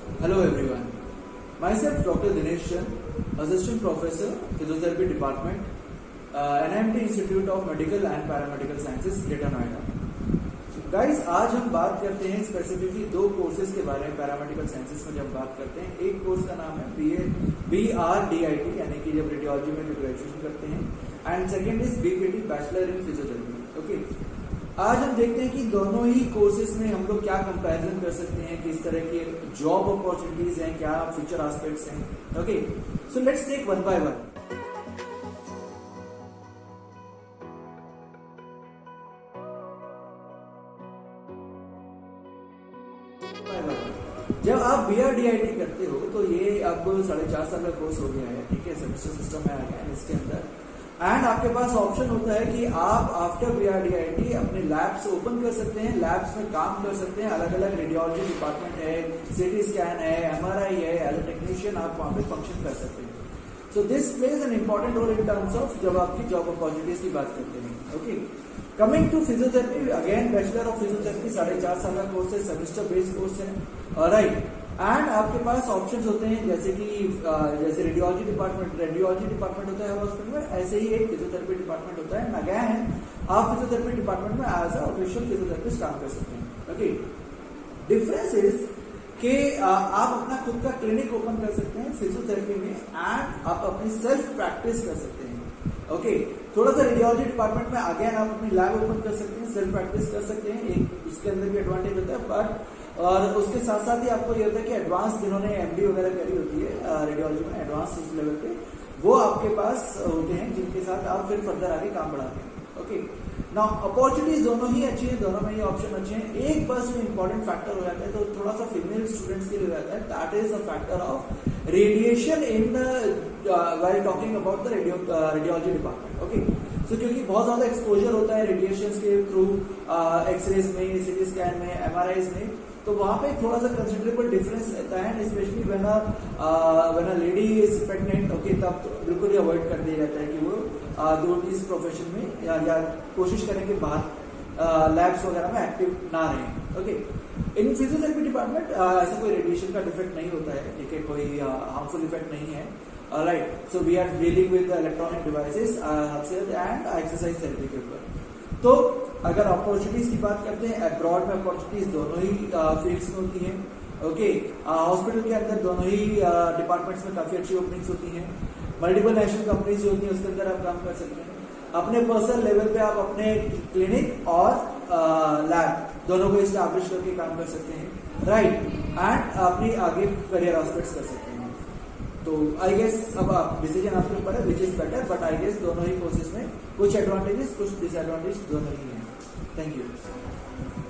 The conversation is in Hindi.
Hello everyone. Myself Dr. Dinesh Chand, Assistant Professor, Physiotherapy Department, NIMT Institute of Medical and Paramedical Sciences, Greater Noida. Guys आज हम बात करते हैं स्पेसिफिकली दो कोर्सेज के बारे में पैरामेडिकल साइंसेज में जब बात करते हैं। एक कोर्स का नाम है BRDIT यानी कि जब रेडियोलॉजी में ग्रेजुएशन करते हैं, and second is BPT bachelor in physiotherapy. Okay, आज हम देखते हैं कि दोनों ही कोर्सेज में हम लोग क्या कंपैरिजन कर सकते हैं, किस तरह के जॉब अपॉर्चुनिटीज हैं, क्या फ्यूचर एस्पेक्ट्स हैं। Okay, so let's take one by one. जब आप BRDIT करते हो तो ये आपको 4.5 साल का कोर्स हो गया है, ठीक है, सेमेस्टर सिस्टम में आ गया है इसके अंदर। एंड आपके पास ऑप्शन होता है कि आप आफ्टर BRDIT अपने लैब्स ओपन कर सकते हैं, लैब्स में काम कर सकते हैं। अलग अलग रेडियोलॉजी डिपार्टमेंट है, CT स्कैन है, MRI है, एज अ टेक्नीशियन आप वहां पे फंक्शन कर सकते हैं। So this plays an important role in terms of जब आपकी जॉब अपॉर्चुनिटीज की बात करते हैं। Okay, coming to physiotherapy, again bachelor of physiotherapy 4.5 साल का कोर्स है, सेमेस्टर बेस्ड कोर्स है, राइट। एंड आपके पास ऑप्शंस होते हैं जैसे कि जैसे रेडियोलॉजी डिपार्टमेंट होता है हॉस्पिटल में, ऐसे ही एक फिजियोथेरेपी डिपार्टमेंट होता है। अगेन आप फिजियोथेरेपी डिपार्टमेंट में एज अ ऑफिशियल फिजियोथेरेपिस्ट काम कर सकते हैं। ओके, डिफरेंस इज कि आप अपना खुद का क्लिनिक ओपन कर सकते हैं फिजियोथेरेपी में, एंड आप अपनी सेल्फ प्रैक्टिस कर सकते हैं। ओके, थोड़ा सा रेडियोलॉजी डिपार्टमेंट में अगेन आप अपनी लैब ओपन कर सकते हैं, सेल्फ प्रैक्टिस कर सकते हैं, एक उसके अंदर भी एडवांटेज होता है। बट और उसके साथ साथ ही आपको ये होता है कि एडवांस जिन्होंने MD वगैरह करी होती है रेडियोलॉजी में, एडवांस इस लेवल पे वो आपके पास होते हैं जिनके साथ आप फिर फर्दर आगे काम बढ़ाते हैं। ओके, नाउ अपॉर्चुनिटीज दोनों ही अच्छी है, दोनों में ही ऑप्शन अच्छे हैं। एक बस जो इंपॉर्टेंट फैक्टर हो जाता है तो थोड़ा सा फीमेल स्टूडेंट्स के लिए हो जाता है, that is the factor of radiation in the while talking about the radiology department. Okay, so क्योंकि बहुत ज्यादा एक्सपोजर होता है रेडिएशन के थ्रू एक्सरेज में, CT स्कैन में, MRIs में, तो वहां पे थोड़ा सा कंसिडरेबल डिफरेंस रहता है। Specially when a lady is pregnant, okay, तब तो बिल्कुल ही अवॉइड कर दिया जाता है कि वो दूर इस प्रोफेशन में या कोशिश करें कि बाहर लैब्स वगैरह में एक्टिव ना रहें। ओके, इन फिजियोथेरेपी डिपार्टमेंट ऐसा कोई रेडिएशन का डिफेक्ट नहीं होता है, ठीक है, कोई हार्मफुल इफेक्ट नहीं है, right. So we are dealing with electronic devices and exercise therapy के ऊपर। तो अगर अपॉर्चुनिटीज की बात करते हैं, अब्रॉड में अपॉर्चुनिटीज दोनों ही फील्ड्स में होती हैं। ओके, हॉस्पिटल के अंदर दोनों ही डिपार्टमेंट्स में काफी अच्छी ओपनिंग्स होती हैं। मल्टीपल नेशनल कंपनीज जो होती हैं उसके अंदर आप काम कर सकते हैं। अपने पर्सनल लेवल पे आप अपने क्लिनिक और लैब दोनों को इस्टेब्लिश करके काम कर सकते हैं, राइट, एंड अपनी आगे करियर एस्पेक्ट्स कर सकते हैं। तो आई गेस अब आप डिसीजन आपके ऊपर है which is better, but I guess दोनों ही कोर्सेज में कुछ एडवांटेजेस कुछ डिसएडवांटेज दोनों ही हैं। Thank you.